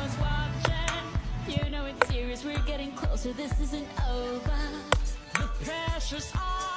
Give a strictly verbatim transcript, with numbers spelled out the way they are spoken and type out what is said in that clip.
everyone's watching. You know it's serious, we're getting closer, this isn't over. The pressure's on.